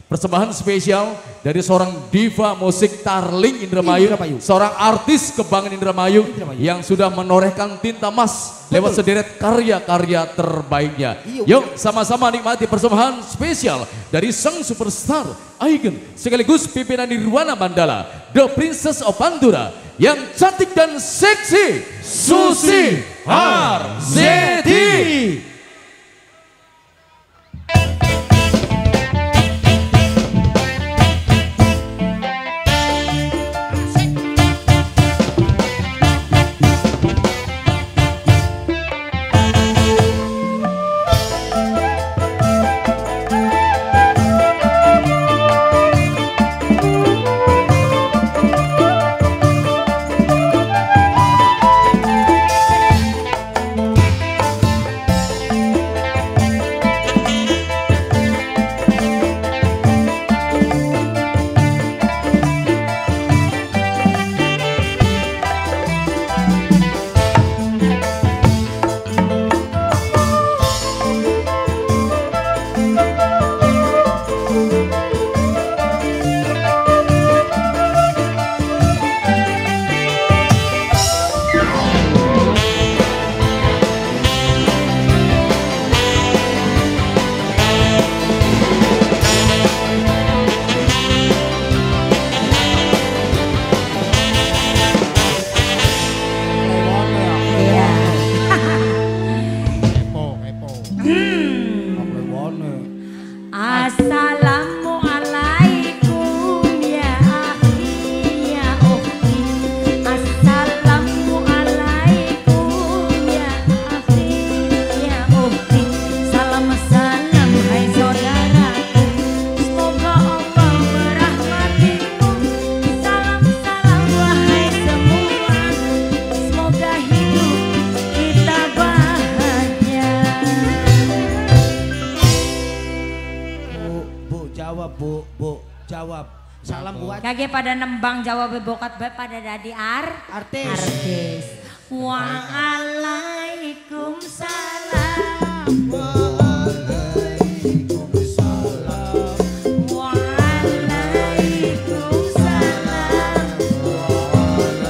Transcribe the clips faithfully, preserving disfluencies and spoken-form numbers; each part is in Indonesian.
Persembahan spesial dari seorang diva musik Tarling Indramayu, Indramayu. seorang artis kebanggaan Indramayu, Indramayu yang sudah menorehkan tinta emas lewat sederet karya-karya terbaiknya. Iyo. Yuk sama-sama nikmati persembahan spesial dari sang superstar Aigen sekaligus pimpinan Nirwana Mandala, The Princess of Pandura, yang cantik dan seksi, Susi Arzeti. Assalamualaikum ya akhi ya ukhti. Assalamualaikum ya akhi ya ukhti. Salam salam hai saudaraku, semoga Allah merahmatimu. Salam salam wahai semua, semoga hidup kita bahagia. Bu, jawab bu, bu, jawab. Salam buat Kage pada nembang jawab bokat bae pada dadi ar artis. artis. Waalaikumsalam. Waalaikumsalam.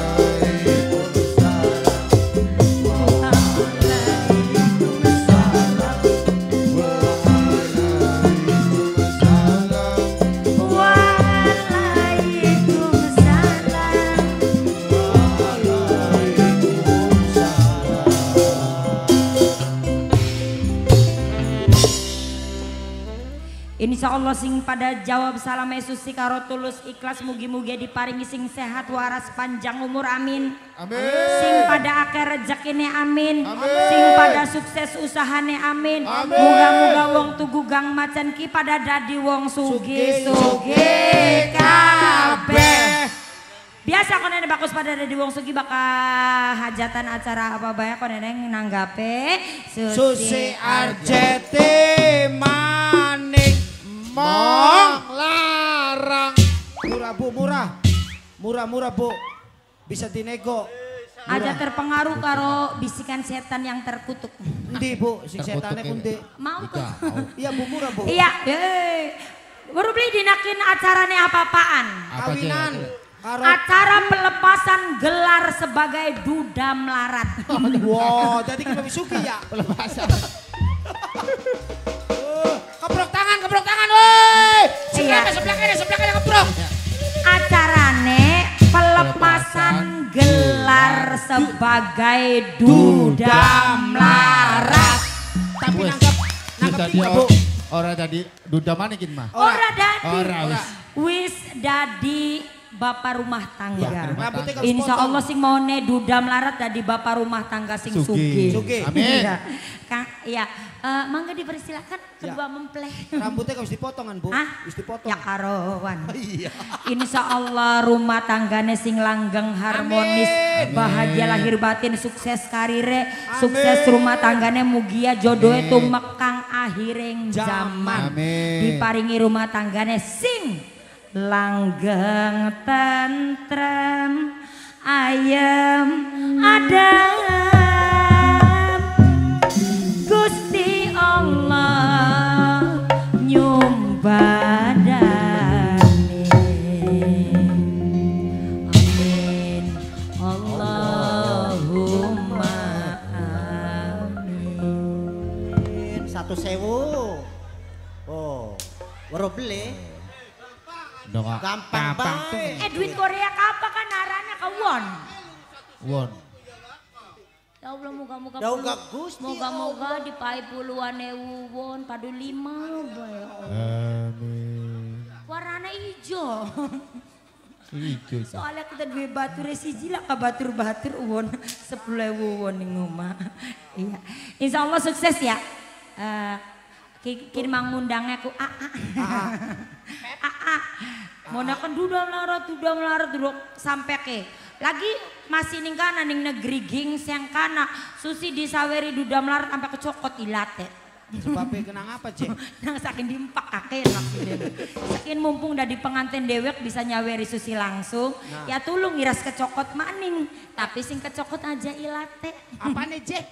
Insya Allah sing pada jawab salam Susi karo tulus ikhlas mugi-mugi diparingi sing sehat waras panjang umur amin. Amin. Sing pada akeh rezekine amin. Amin. Sing pada sukses usahane amin. Amin. Muga-muga wong tugu gang macan ki pada dadi wong sugih sugih kabeh. Biasa konene bagus pada dadi wong sugih bakal hajatan acara apa bae konene nanggape Susi Arzeti manik Mong larang. murah bu, murah, murah murah bu, bisa dinego. aja terpengaruh karo bisikan setan yang terkutuk. Endi bu, sing setane kundi. Mau ke? Iya bu, murah bu. Iya, eh. Baru beli dinakin acarane apa-apaan? Apa sih? Kawinan. Karo. Acara pelepasan gelar sebagai duda melarat. Wow, jadi kita bisuki ya. Pelepasan. Uh, keprok tangan, keprok tangan, woi. Iya. Sebelah sebelah kanan, sebelah kanan keprok. Acarane pelepasan gelar sebagai duda melarat. Tapi Wes. nangkap, Wis nangkap tadi kita bu. orang tadi duda manikin mah. Ora dadi. Ora wis. Wis dadi bapak rumah tangga. Rambutnya harus Insya potong. Allah sing mau ne duda melarat dadi bapak rumah tangga sing Sugih. sugih. Sugih. Amin. Iya. Kang, iya. Eh, mangga dipersilakan kedua mempelai. Rambutnya harus dipotongan bu, Ah, harus dipotong. ya karowan. Iya. Insya Allah rumah tanggane sing langgeng harmonis, Amin. bahagia lahir batin, sukses karire, sukses rumah tanggane mugia jodohe tumekang akhiring zaman. Amin. Diparingi rumah tanggane sing langgeng tentrem ayem adem. Gusti Allah nyumbada Baru beli. Dong, Gampang banget. Eh duit Korea apa kan arahnya ke won? Won. Ya Allah moga-moga Ya uga Gusti. moga-moga dipai puluhan ewu won padu lima bae. Amin. Warnanya hijau. Ijo. Soalnya kita duwe batur siji lah ka batur-batur won sepuluh ewu won ning omah. Iya. Insya Allah sukses ya. Eh kini mang ngundangnya ku A A. A A. Mau nakan dudam larat dudam larat duduk sampai ke. Lagi masih ning kana ning negeri gings yang kana susi disaweri dudam larat sampai kecokot ilate. Sebabnya kenang apa cek? Nang saking dimpak kakek maksudnya. Saking mumpung udah di pengantin dewek bisa nyaweri susi langsung. Nah. Ya tulung iras kecokot maning. Tapi sing kecokot aja ilate. Apa nih cek?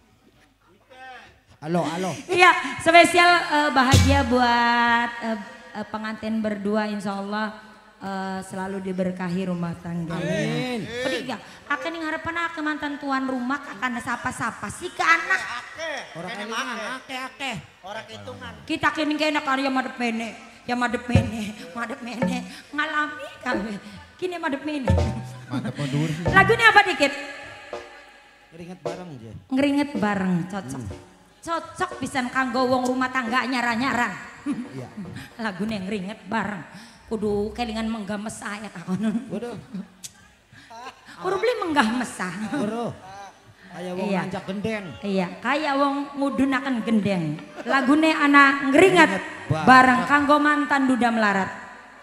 Halo, halo. Iya, spesial uh, bahagia buat uh, uh, pengantin berdua, insya Allah uh, selalu diberkahi rumah tangga. Amin. Ketiga, akan yang harapan aku mantan tuan rumah akan sapa-sapa sih ke anak. Orang kelingan, ake ake. Orang hitungan. Kita kini kena karya madep mene, ya madep mene, madep mene, ngalami kami. Kini madep mene. Mantap mundur. Lagunya apa dikit? Ngeringet bareng aja. Ngeringet bareng, cocok. Cocok pisan kanggo wong rumah tangga nyara-nyara. Iya. Lagunya ngeringet bareng. Kudu kelingan menggah mesah ya kakon. Waduh. Kudu beli menggah mesah. Waduh. Kayak wong Iya. nanjak gendeng. Iya, kayak wong ngudunaken gendeng. Lagune anak ngeringet Ngeringet bareng. bareng kanggo mantan duda melarat.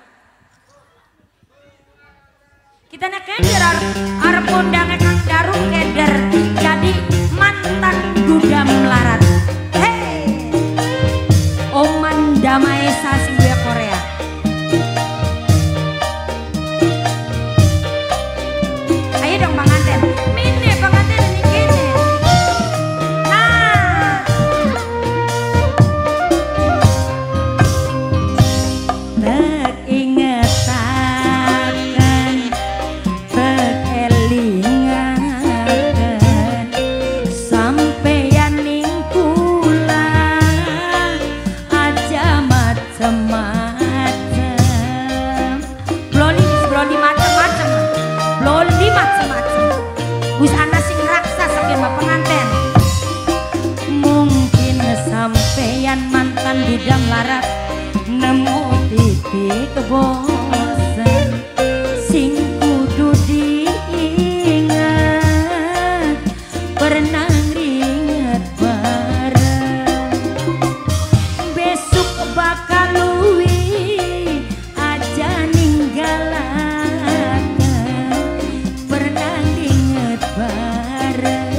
Kita nek keder arep kondange Kang Daru keder jadi mantan duda melarat. Hey. Oman damai sasi gue Korea. Ayo dong pengantin. Mine pengantin ini gini. Nah. Teringet tekelingan sampeyan ning kula aja macem-macem bloli bloli macem-macem bloli macem-macem wis ana sing raksa saking penganten mungkin sampeyan mantan dudam larat nemu titik bosan sing kudu diingat pernah ringet bareng besok bakal luwi aja ninggalakan pernah ringet bareng.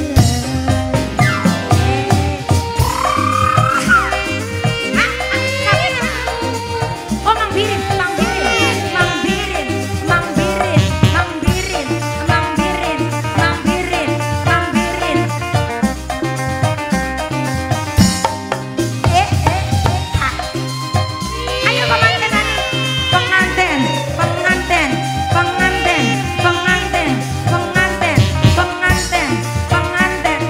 Oh Mang Birin, Mang Birin, Mang Birin, Mang Birin, Mang Birin, Mang Birin, Mang Birin, Mang Birin. Eh, eh, eh, ah. Ayo pengantin ani, pengantin, pengantin, pengantin, pengantin, pengantin, pengantin, pengantin.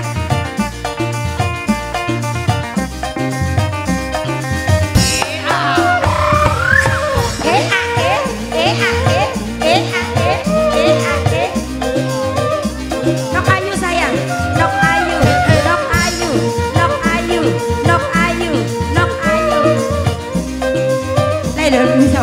Eh ah eh, eh ah eh, eh ah eh, eh ah eh. Nok ayu sayang, nok ayu, nok ayu, nok ayu, nok ayu, nok ayu. Lai dulu bisa.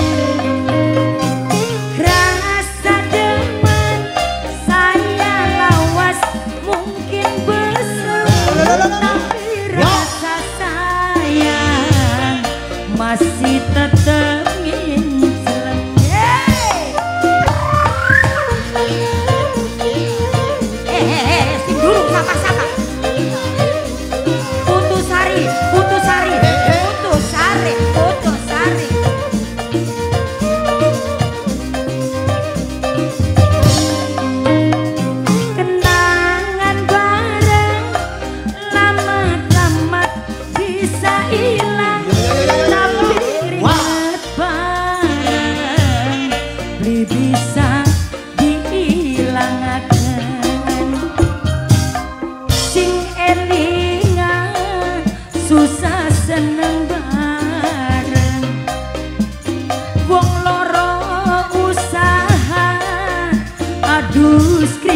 Rasa demen saya lawas mungkin besar tapi rasa sayang masih tetap ngincelem. Hey! Eh, eh, eh, sing dulu sapa-sapa. Putusari, Putusari, Putusari, Putusari. Kenangan bareng lamat-lamat bisa hilang tapi ringet bareng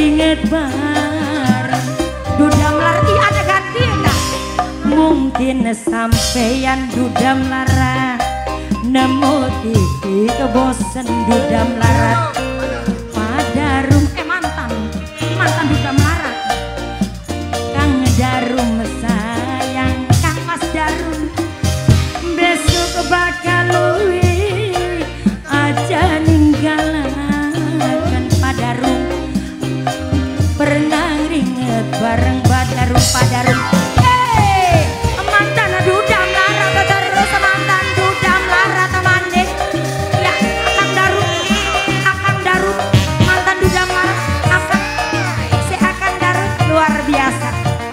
keringet bareng dudam lara ada ganti enggak mungkin sampeyan dudam lara nemu titik kebosen dudam lara pada rum eh mantan mantan dudam lara Kang Darum sayang Kang Mas Darum besok bakal luwi aja ninggalakan pada rum pernah ringet bareng Badarum Padarum hey mantan dudam lara terus mantan dudam lara teman deh ya Akang Darum Akang Darum mantan dudam lara Akang si Akang Darum luar biasa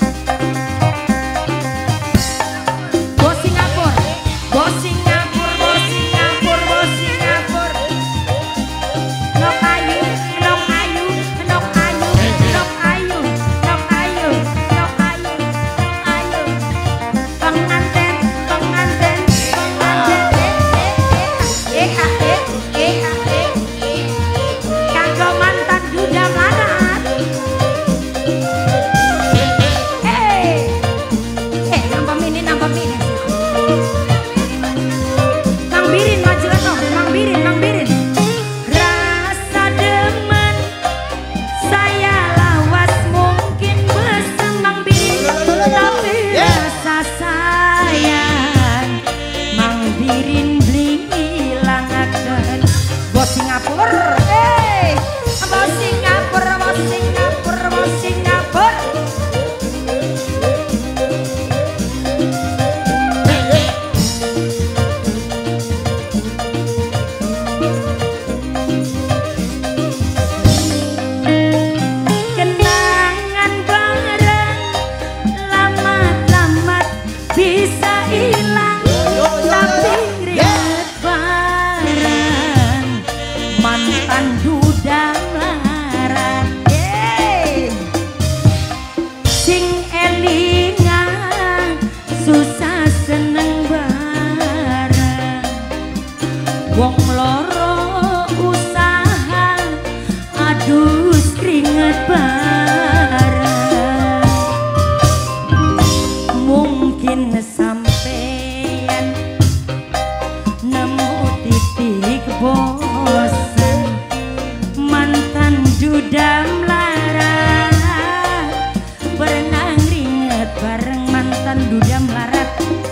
bos Singapura bos Singapura bos Singapura bos Singapura nok ayu nok ayu nok ayu nok ayu nok ayu nok ayu nok ayu penganten penganten penganten eh eh eh eh eh kanggo mantan dudam larat eh eh nambah mini nambah mini Mang Birin maju atuh Mang Birin Mang Birin rasa demen saya lawas mungkin besem Mang Birin tapi rasa sayang Mang Birin bling hilang akan bos Singapura eh bos Singapura bos Singapura bos Singapura kenangan bareng lamat-lamat bisa hilang tapi ringet bareng mantan dudam larat yeay sing elingan susah seneng bareng wong loro usaha adus keringet bareng mungkin sampean nemu titik bosan mantan dudam lara pernah ringet bareng mantan dudam larat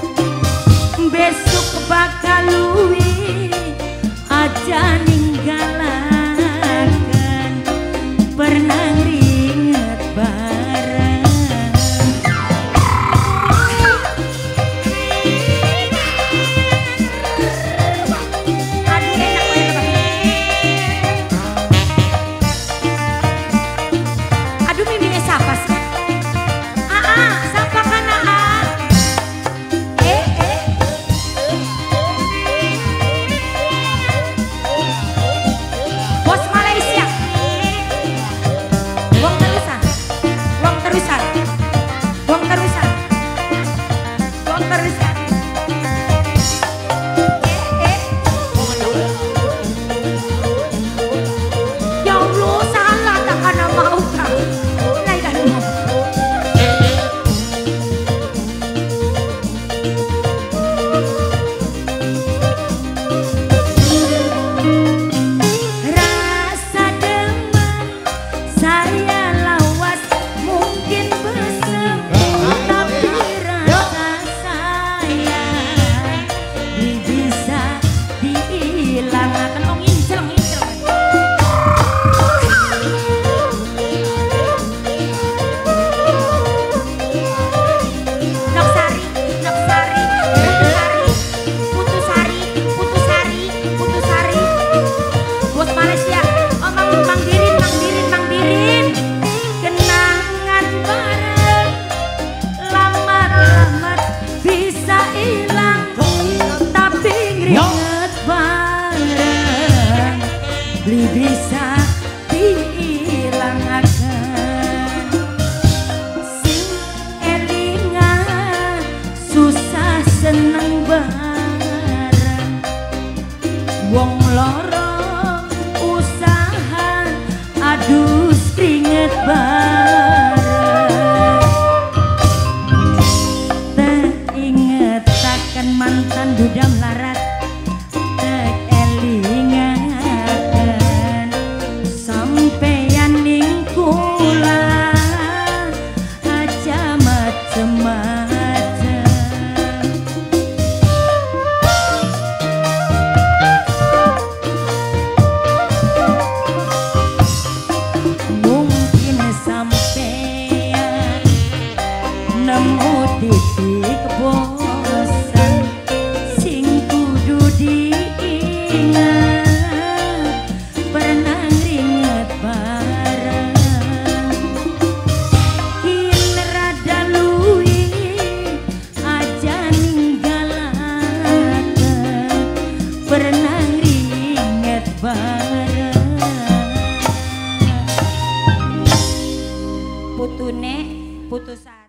besok bakal luwi aja ninggalakan pernah ringet bareng aduh enak banget aduh mimine siapa sih ah ah siapa kan ah eh eh bos Malaysia wong terusan wong terusan wong terusan wong terusan eh eh ya Allah salah tak karena mau kah mulai dari mau rasa demen saya lawas mungkin besem tapi rasa sayang bisa dihilangkan oh ngincel ngincel Noksari Noksari Putusari Putusari Putusari Putusari bos Malaysia oh Mang Mang Birin Mang Birin Mang Birin kenangan bareng lamat-lamat bisa hilang tapi ringet bareng beli bisa dihilangakan sing elingan susah seneng bareng wong loro usaha adus keringet bareng. Teingetaken mantan duda melarat, tek elingaken sampeyan ning kula aja macem-macem. Mungkin sampeyan nemu titik bosan sing kudu diingat, pernah ringet bareng. Kin rada luwih aja ninggalaken, pernah ringet bareng. Putune putusan